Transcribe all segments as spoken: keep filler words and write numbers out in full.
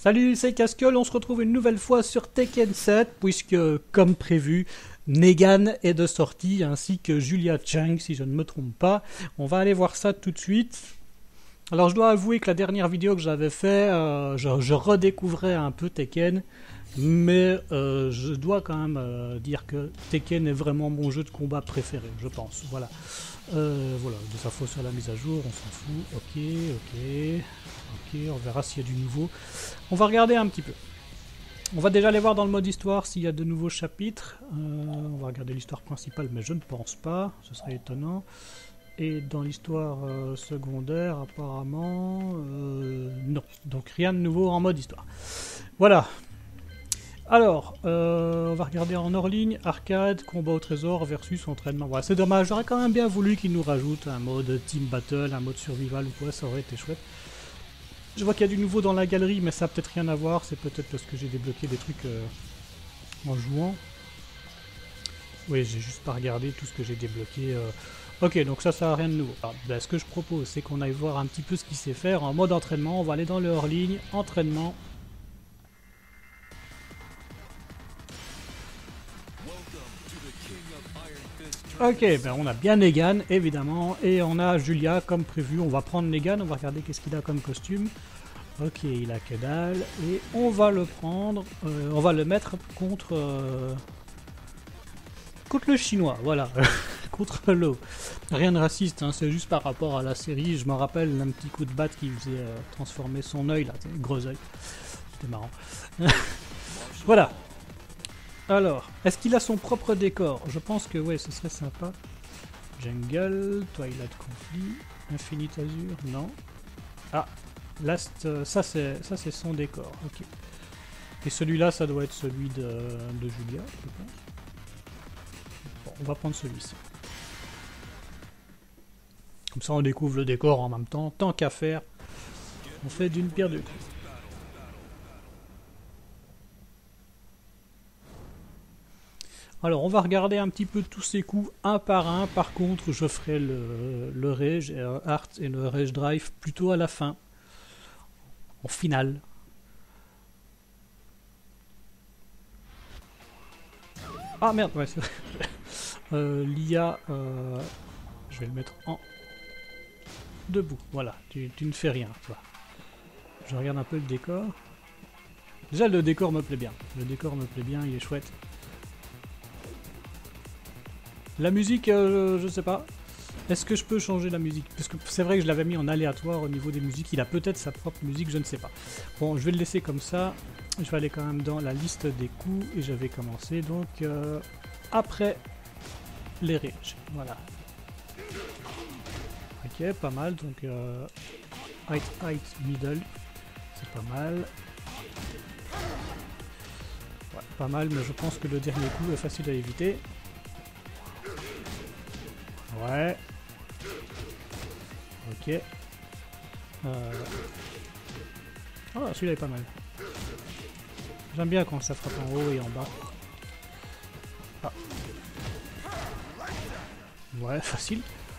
Salut, c'est Casqueul, on se retrouve une nouvelle fois sur Tekken sept, puisque, comme prévu, Negan est de sortie, ainsi que Julia Chang, si je ne me trompe pas. On va aller voir ça tout de suite. Alors, je dois avouer que la dernière vidéo que j'avais fait, euh, je, je redécouvrais un peu Tekken, mais euh, je dois quand même euh, dire que Tekken est vraiment mon jeu de combat préféré, je pense. Voilà. Euh, voilà, des infos sur la mise à jour, on s'en fout. Ok, ok. Ok, on verra s'il y a du nouveau. On va regarder un petit peu. On va déjà aller voir dans le mode histoire s'il y a de nouveaux chapitres. Euh, on va regarder l'histoire principale, mais je ne pense pas. Ce serait étonnant. Et dans l'histoire euh, secondaire, apparemment, euh, non. Donc rien de nouveau en mode histoire. Voilà. Alors, euh, on va regarder en hors ligne, arcade, combat au trésor versus entraînement. Voilà, c'est dommage, j'aurais quand même bien voulu qu'ils nous rajoutent un mode team battle, un mode survival ou quoi, ça aurait été chouette. Je vois qu'il y a du nouveau dans la galerie, mais ça n'a peut-être rien à voir, c'est peut-être parce que j'ai débloqué des trucs euh, en jouant. Oui, j'ai juste pas regardé tout ce que j'ai débloqué. Euh... Ok, donc ça, ça n'a rien de nouveau. Alors, ben, ce que je propose, c'est qu'on aille voir un petit peu ce qu'il sait faire en mode entraînement. On va aller dans le hors ligne, entraînement. Ok, ben on a bien Negan, évidemment, et on a Julia comme prévu. On va prendre Negan, on va regarder qu'est-ce qu'il a comme costume. Ok, il a que dalle, et on va le prendre, euh, on va le mettre contre... Euh, contre le chinois, voilà, contre l'eau. Rien de raciste, hein, c'est juste par rapport à la série. Je me rappelle d'un petit coup de batte qui faisait euh, transformer son œil, là, gros œil. C'était marrant. Voilà. Alors, est-ce qu'il a son propre décor? Je pense que ouais, ce serait sympa. Jungle, Twilight Conflict, Infinite Azure, non. Ah, Last, euh, ça c'est ça c'est son décor, ok. Et celui-là, ça doit être celui de, de Julia, je pense. Bon, on va prendre celui-ci. Comme ça, on découvre le décor en même temps. Tant qu'à faire, on fait d'une pierre deux coups. Alors, on va regarder un petit peu tous ces coups un par un. Par contre, je ferai le, le Rage euh, Art et le Rage Drive plutôt à la fin. En finale. Ah merde, ouais, c'est vrai. euh, L'I A, euh, je vais le mettre en debout. Voilà, tu, tu ne fais rien, toi. Je regarde un peu le décor. Déjà, le décor me plaît bien. Le décor me plaît bien, il est chouette. La musique, euh, je sais pas. Est-ce que je peux changer la musique? Parce que c'est vrai que je l'avais mis en aléatoire au niveau des musiques. Il a peut-être sa propre musique, je ne sais pas. Bon, je vais le laisser comme ça. Je vais aller quand même dans la liste des coups. Et je vais commencer donc euh, après les rages. Voilà. Ok, pas mal. Donc, euh, height, height, middle. C'est pas mal. Ouais, pas mal, mais je pense que le dernier coup est facile à éviter. Ouais. Ok. Euh... Oh, celui-là est pas mal. J'aime bien quand ça frappe en haut et en bas. Ah. Ouais, facile.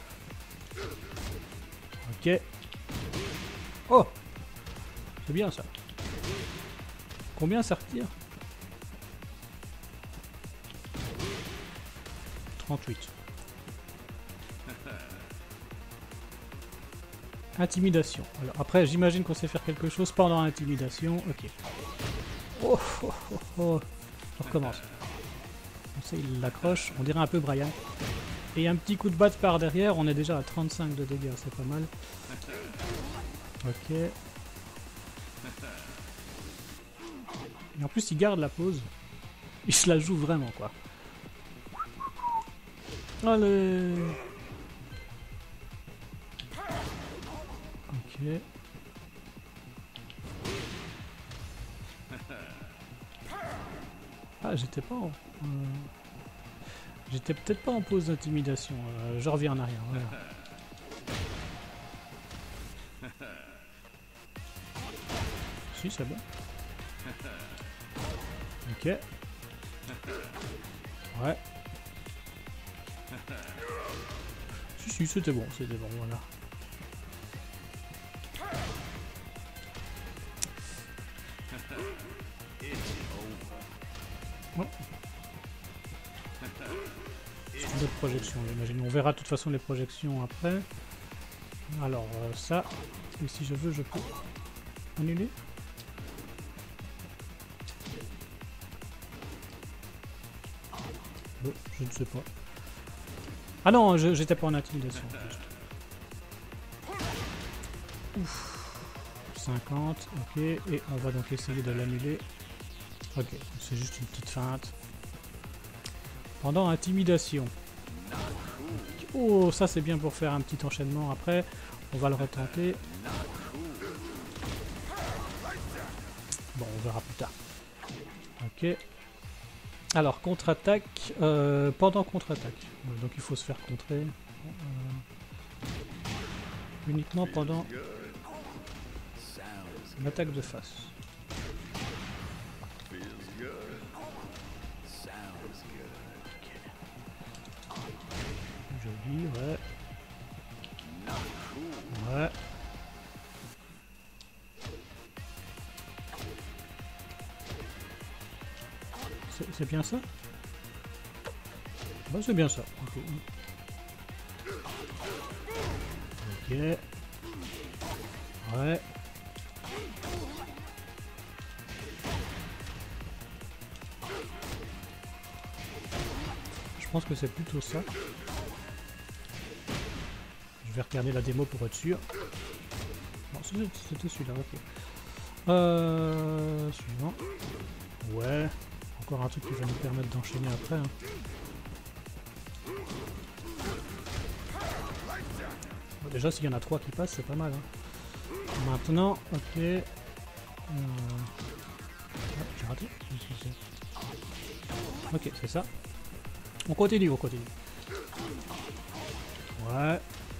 Ok. Oh! C'est bien ça. Combien ça retire? trente-huit. Intimidation. Alors après, j'imagine qu'on sait faire quelque chose pendant l'intimidation. Ok. Oh, oh, oh, oh. On recommence. Comme ça, il l'accroche. On dirait un peu Brian. Et un petit coup de batte par derrière. On est déjà à trente-cinq de dégâts. C'est pas mal. Ok. Et en plus, il garde la pause. Il se la joue vraiment, quoi. Allez. Ok. Ah, j'étais pas en... Euh, j'étais peut-être pas en pause d'intimidation. Euh, je reviens en arrière. Voilà. Si, c'est bon. Ok. Ouais. Si, si, c'était bon, c'était bon, voilà. Oh. C'est une autre projection, j'imagine. On verra de toute façon les projections après. Alors euh, ça, et si je veux, je peux annuler. Bon, je ne sais pas. Ah non, j'étais pas en intimidation. Ouf. cinquante, ok. Et on va donc essayer de l'annuler. Ok, c'est juste une petite feinte. Pendant intimidation. Oh, ça c'est bien pour faire un petit enchaînement après. On va le retenter. Bon, on verra plus tard. Ok. Alors, contre-attaque. Euh, pendant contre-attaque. Donc il faut se faire contrer. Euh, uniquement pendant une attaque de face. Joli, ouais. Ouais. C'est bien ça? Bah, c'est bien ça. Ok. Ok. Ouais. Je pense que c'est plutôt ça. Je vais regarder la démo pour être sûr. Non, c'était celui-là, ok. Euh, suivant. Ouais. Encore un truc qui va nous permettre d'enchaîner après. Hein. Bon, déjà, s'il y en a trois qui passent, c'est pas mal. Hein. Maintenant, ok. Euh... Ah, j'ai raté. Ok, c'est ça. On continue, on continue. Ouais.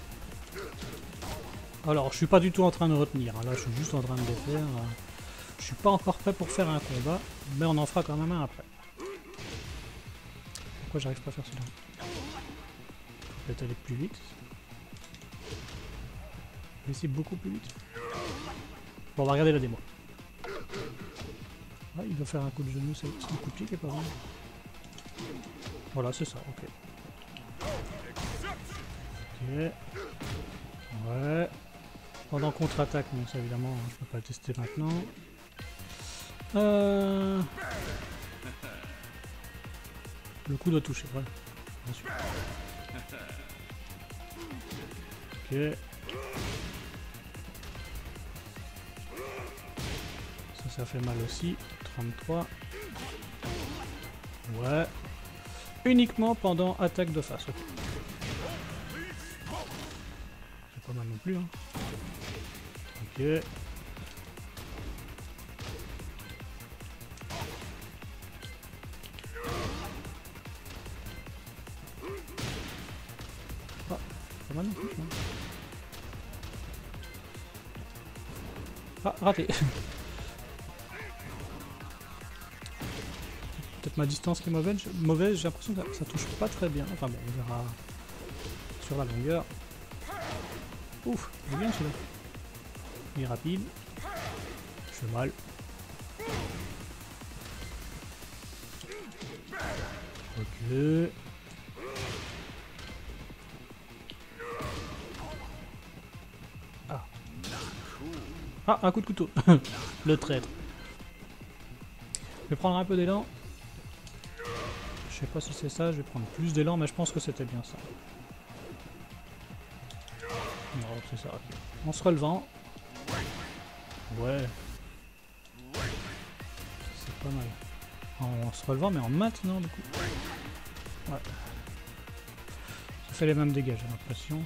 Alors, je suis pas du tout en train de retenir. Hein. Là, je suis juste en train de les faire. Euh... Je suis pas encore prêt pour faire un combat, mais on en fera quand même un après. Pourquoi j'arrive pas à faire celui-là? Peut-être aller plus vite. Mais c'est beaucoup plus vite. Bon, on va regarder la démo. Ah, il va faire un coup de genou, c'est le coup de pied qui est pas mal. Voilà, c'est ça, ok. Ok. Ouais. Pendant contre-attaque, mais ça évidemment, je peux pas le tester maintenant. Euh... Le coup doit toucher, ouais. Bien sûr. Ok. Ça, ça fait mal aussi. trente-trois. Ouais. Uniquement pendant attaque de face. Okay. C'est pas mal non plus. Hein. Ok. Ah, pas mal non plus. Hein. Ah, raté. Peut-être ma distance qui est mauvaise, mauvaise j'ai l'impression que ça, ça touche pas très bien. Enfin bon, on verra sur la longueur. Ouf, il est bien celui-là. Il est rapide. Je fais mal. Ok. Ah. Ah, un coup de couteau. Le traître. Je vais prendre un peu d'élan. Je sais pas si c'est ça, je vais prendre plus d'élan, mais je pense que c'était bien ça. Non, c'est ça. Okay. En se relevant. Ouais. C'est pas mal. En, en se relevant, mais en maintenant, du coup. Ouais. Ça fait les mêmes dégâts, j'ai l'impression.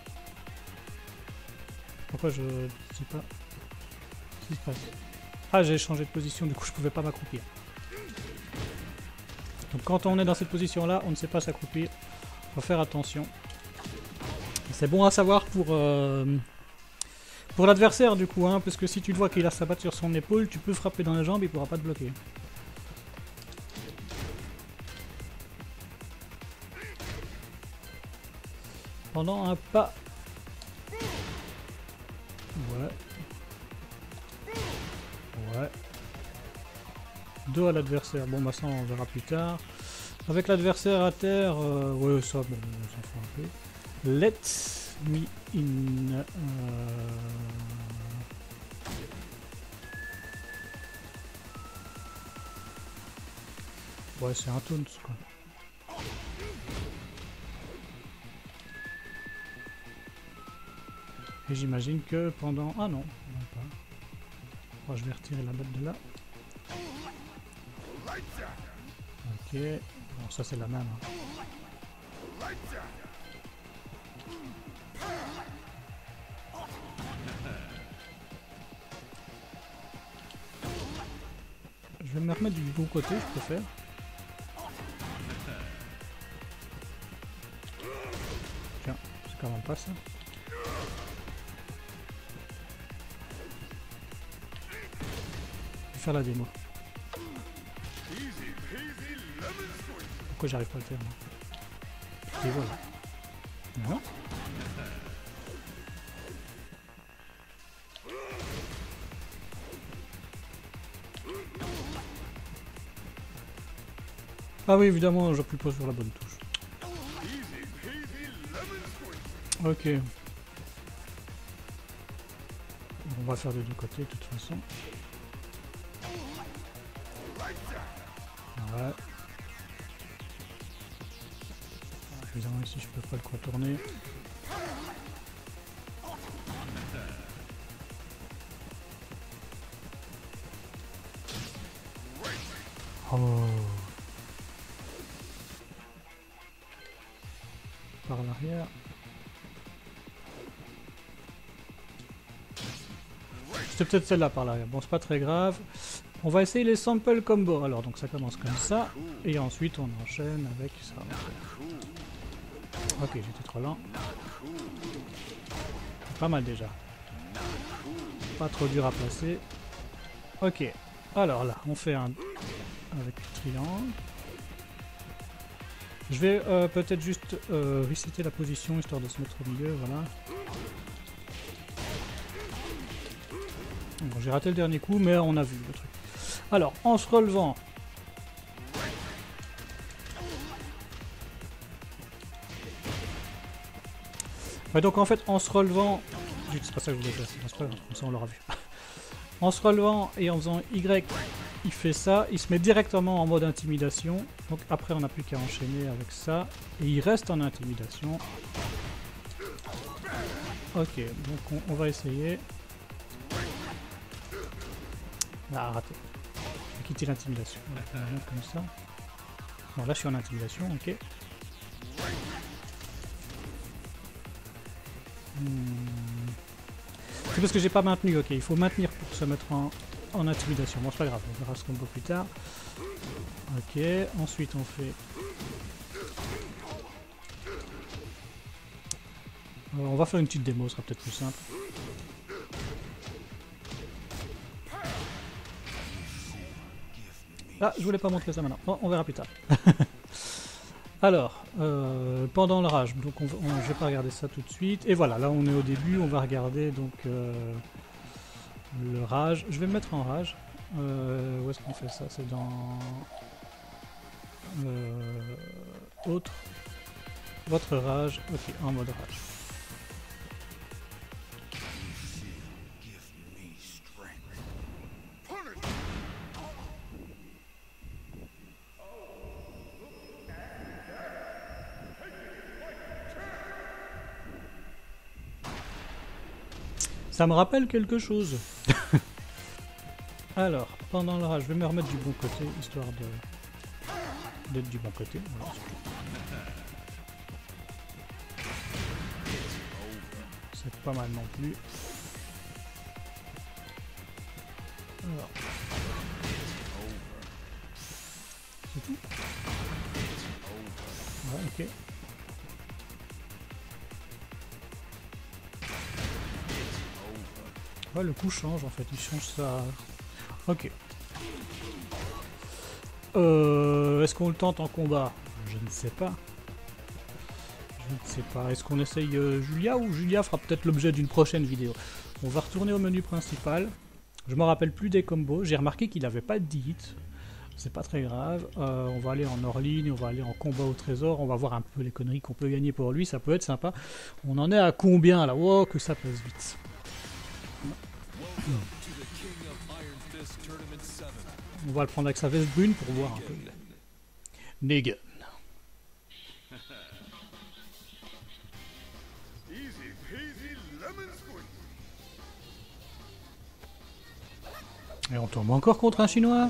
Pourquoi je sais pas ce qui se passe? Ah, j'ai changé de position, du coup je pouvais pas m'accroupir. Donc quand on est dans cette position-là, on ne sait pas s'accroupir. Faut faire attention. C'est bon à savoir pour, euh, pour l'adversaire du coup, hein, parce que si tu le vois qu'il a sa batte sur son épaule, tu peux frapper dans la jambe, il pourra pas te bloquer. Pendant un pas. Ouais. Ouais. dos à l'adversaire. Bon, bah ça on verra plus tard. Avec l'adversaire à terre, euh, ouais, ça, bon, on s'en fout un peu. Let me in. Euh... Ouais, c'est un taunt, quoi. Et j'imagine que pendant... Ah non, non pas. Bon, je vais retirer la balle de là. Ok. Bon, ça c'est la même. Hein. Je vais me remettre du bon côté, je préfère. Tiens, c'est quand même pas ça. Je vais faire la démo. Pourquoi j'arrive pas à le faire moi? Et voilà. Non. Ah oui, évidemment, j'appuie pas sur la bonne touche. Ok. On va faire des deux côtés de toute façon. Ouais. Évidemment ici je peux pas le contourner. Oh. Par l'arrière. C'était peut-être celle-là par l'arrière. Bon, c'est pas très grave. On va essayer les sample combo. Alors, donc ça commence comme ça. Et ensuite, on enchaîne avec ça. Ok, j'étais trop lent. Pas mal déjà. Pas trop dur à placer. Ok. Alors là, on fait un avec le triangle. Je vais euh, peut-être juste euh, resetter la position histoire de se mettre au milieu. Voilà. Bon, j'ai raté le dernier coup, mais on a vu le truc. Alors, en se relevant. Ouais, donc en fait, en se relevant. C'est pas ça que je voulais faire, c'est pas grave, comme ça on l'aura vu. En se relevant et en faisant Y, il fait ça, il se met directement en mode intimidation. Donc après, on n'a plus qu'à enchaîner avec ça. Et il reste en intimidation. Ok, donc on, on va essayer. Ah, raté. Je vais quitter l'intimidation. Comme ça. Bon, là je suis en intimidation, ok. Hmm. C'est parce que j'ai pas maintenu, ok. Il faut maintenir pour se mettre en, en intimidation. Bon, c'est pas grave, on verra ce combo plus tard. Ok, ensuite on fait. Euh, on va faire une petite démo, ce sera peut-être plus simple. Ah, je voulais pas montrer ça maintenant. Bon, on verra plus tard. Alors, euh, pendant le rage, donc on, on, je vais pas regarder ça tout de suite. Et voilà, là on est au début, on va regarder donc euh, le rage. Je vais me mettre en rage. Euh, où est-ce qu'on fait ça? C'est dans euh, autre. Votre rage. Ok, en mode rage. Ça me rappelle quelque chose. Alors, pendant le rage, je vais me remettre du bon côté, histoire de d'être du bon côté. Voilà. C'est pas mal non plus. Alors. C'est tout. Ouais, ok. Ouais, le coup change en fait, il change ça. Ok. Euh, Est-ce qu'on le tente en combat? Je ne sais pas. Je ne sais pas. Est-ce qu'on essaye euh, Julia ou Julia fera peut-être l'objet d'une prochaine vidéo? On va retourner au menu principal. Je me rappelle plus des combos. J'ai remarqué qu'il n'avait pas de hit. C'est pas très grave. Euh, on va aller en hors ligne, on va aller en combat au trésor, on va voir un peu les conneries qu'on peut gagner pour lui, ça peut être sympa. On en est à combien là? Wow, que ça passe vite. On va le prendre avec sa veste brune pour voir un peu. Negan. Et on tombe encore contre un chinois.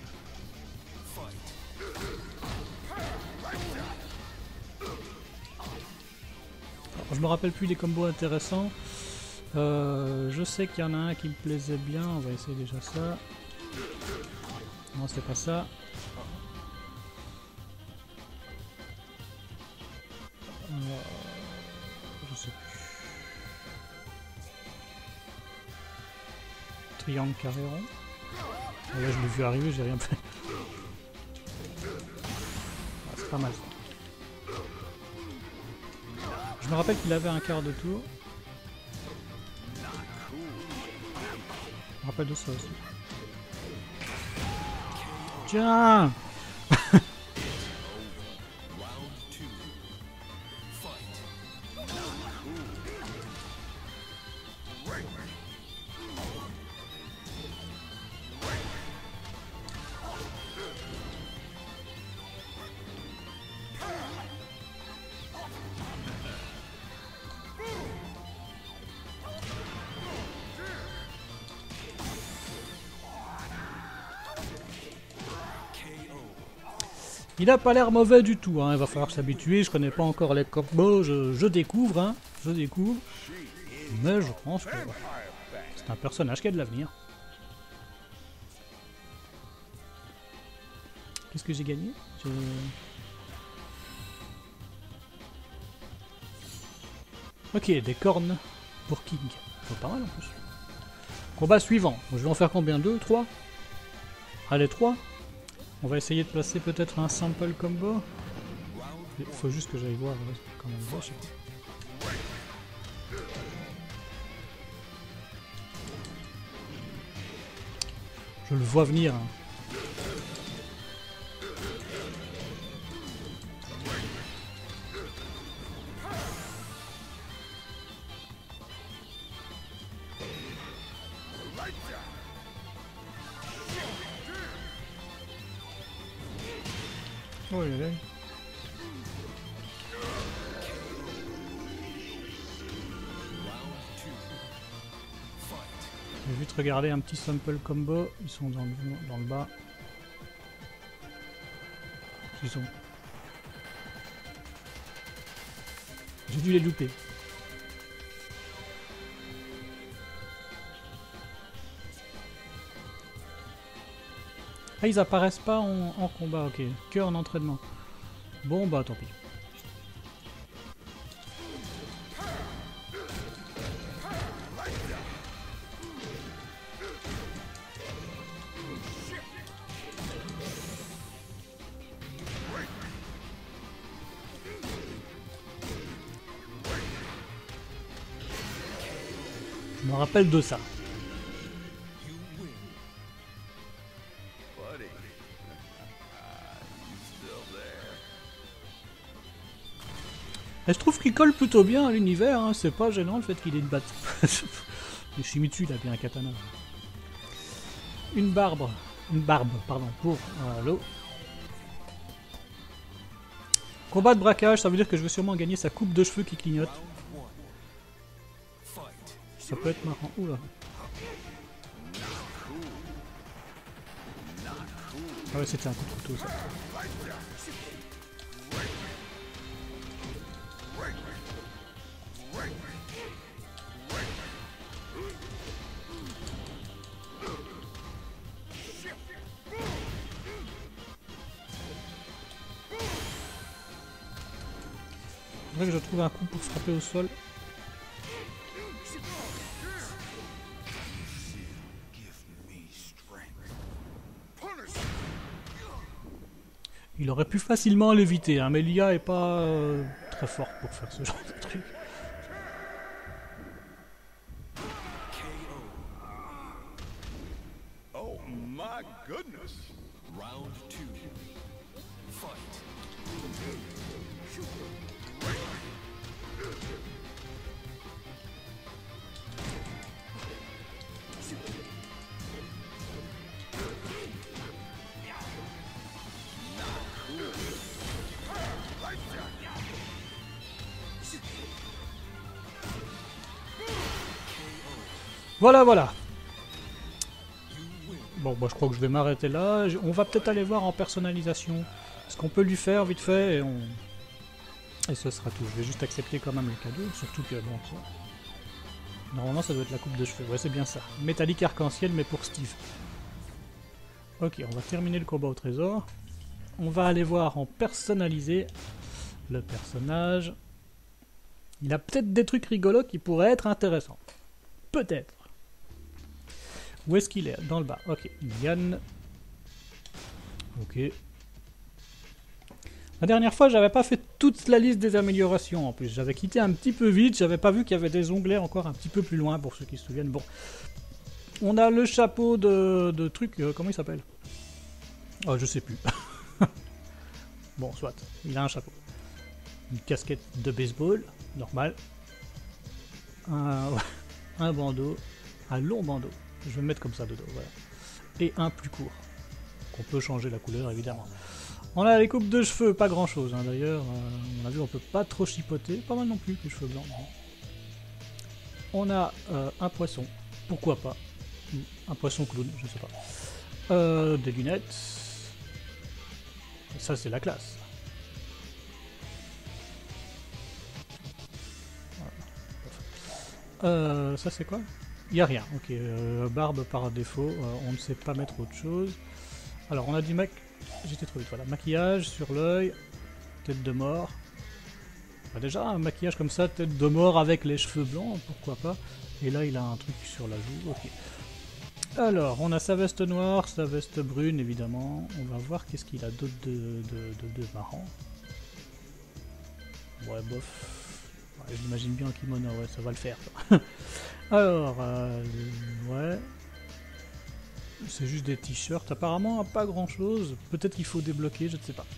Alors, je me rappelle plus des combos intéressants. Euh, je sais qu'il y en a un qui me plaisait bien. On va essayer déjà ça. Non, c'est pas ça. Euh, je sais plus. Triangle carré rond. Ah, là, je l'ai vu arriver, j'ai rien fait. Ah, c'est pas mal ça. Je me rappelle qu'il avait un quart de tour. Je me rappelle de ça aussi. Tiens! Il a pas l'air mauvais du tout, hein. Il va falloir s'habituer, je connais pas encore les combos, je, je découvre, hein. Je découvre. Mais je pense que c'est un personnage qui a de l'avenir. Qu'est-ce que j'ai gagné? Je... Ok, des cornes pour King. C'est pas mal en plus. Combat suivant. Je vais en faire combien? Deux? Trois? Allez, trois. On va essayer de placer peut-être un sample combo. Il faut juste que j'aille voir comment on va, je sais pas. Je le vois venir. Hein. Oh, il est là. Je vais vite regarder un petit sample combo. Ils sont dans le, dans le bas. Ils sont. J'ai dû les louper. Ah, ils apparaissent pas en, en combat, ok. Que en entraînement. Bon, bah tant pis. Je me rappelle de ça. Et je trouve qu'il colle plutôt bien à l'univers, hein. C'est pas gênant le fait qu'il ait une batte. Et Shimizu, il a bien un katana. Une barbe, une barbe, pardon, pour euh, l'eau. Combat de braquage, ça veut dire que je vais sûrement gagner sa coupe de cheveux qui clignote. Ça peut être marrant. Oula. Ah ouais, c'était un coup de couteau ça. Faudrait que je trouve un coup pour frapper au sol. Il aurait pu facilement l'éviter, hein, mais l'I A est pas euh, très forte pour faire ce genre de truc. Voilà, voilà. Bon, bah, je crois que je vais m'arrêter là. On va peut-être aller voir en personnalisation ce qu'on peut lui faire vite fait et on... Et ce sera tout. Je vais juste accepter quand même le cadeau, surtout que bon... Ça... Normalement ça doit être la coupe de cheveux, ouais c'est bien ça. Métallique arc-en-ciel mais pour Steve. Ok, on va terminer le combat au trésor. On va aller voir en personnalisé le personnage. Il a peut-être des trucs rigolos qui pourraient être intéressants. Peut-être. Où est-ce qu'il est? Dans le bas. Ok. Yann. Ok. La dernière fois, j'avais pas fait toute la liste des améliorations en plus. J'avais quitté un petit peu vite. J'avais pas vu qu'il y avait des onglets encore un petit peu plus loin pour ceux qui se souviennent. Bon. On a le chapeau de, de truc. Euh, comment il s'appelle? Oh, je sais plus. Bon, soit. Il a un chapeau. Une casquette de baseball. Normal. Un, un bandeau. Un long bandeau. Je vais me mettre comme ça dedans, voilà. Et un plus court. On peut changer la couleur, évidemment. On a les coupes de cheveux, pas grand chose, hein, d'ailleurs. Euh, on a vu, on peut pas trop chipoter. Pas mal non plus, les cheveux blancs. On a euh, un poisson. Pourquoi pas? Un poisson clown, je sais pas. Euh, des lunettes. Ça, c'est la classe. Voilà. Euh, ça, c'est quoi? Il n'y a rien, ok. Euh, barbe par défaut, euh, on ne sait pas mettre autre chose. Alors, on a du mac... J'étais trop vite, voilà. Maquillage sur l'œil, tête de mort. Bah, déjà, un maquillage comme ça, tête de mort avec les cheveux blancs, pourquoi pas. Et là, il a un truc sur la joue, ok. Alors, on a sa veste noire, sa veste brune, évidemment. On va voir qu'est-ce qu'il a d'autre de, de, de, de marrant. Ouais, bof. Ouais, je l'imagine bien en kimono, ouais, ça va le faire. Alors, euh, ouais. C'est juste des t-shirts. Apparemment, pas grand chose. Peut-être qu'il faut débloquer, je ne sais pas.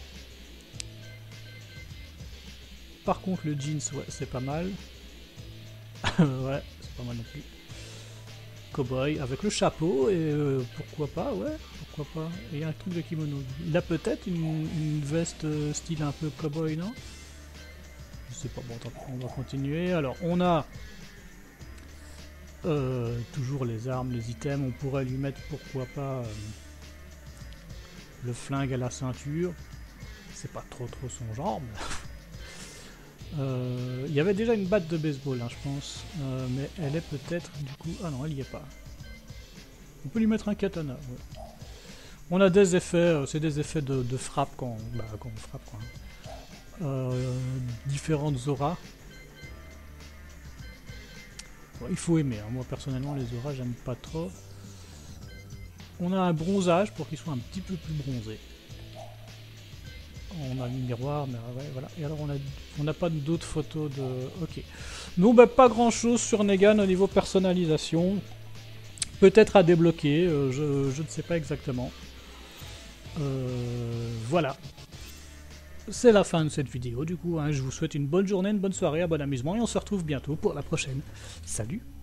Par contre, le jeans, ouais, c'est pas mal. Ouais, c'est pas mal non plus. Cowboy avec le chapeau, et euh, pourquoi pas, ouais, pourquoi pas. Et un truc de kimono. Il a peut-être une, une veste style un peu cowboy, non? Je sais pas, bon, tant pis, on va continuer. Alors, on a euh, toujours les armes, les items. On pourrait lui mettre, pourquoi pas, euh, le flingue à la ceinture. C'est pas trop trop son genre, mais... Euh, il y avait déjà une batte de baseball, hein, je pense, euh, mais elle est peut-être du coup... Ah non, elle y est pas. On peut lui mettre un katana. Ouais. On a des effets, euh, c'est des effets de, de frappe quand, bah, quand on frappe, quoi. Euh, différentes auras. Bon, il faut aimer, hein. Moi personnellement les auras j'aime pas trop. On a un bronzage pour qu'il soit un petit peu plus bronzé. On a le miroir, mais ouais, voilà. Et alors on a, on n'a pas d'autres photos de... Ok. Non, bah pas grand chose sur Negan au niveau personnalisation. Peut-être à débloquer, euh, je, je ne sais pas exactement. Euh, voilà. C'est la fin de cette vidéo du coup. Hein. Je vous souhaite une bonne journée, une bonne soirée, un bon amusement et on se retrouve bientôt pour la prochaine. Salut!